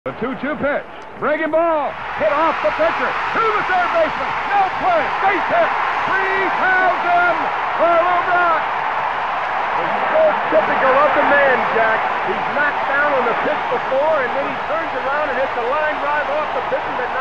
The 2-2 pitch. Breaking ball. Hit off the pitcher. To the third baseman. No play. Base hit. 3,000 for Rock. It's so typical of the man, Jack. He's knocked down on the pitch before, and then he turns around and hits a line drive off the pitcher that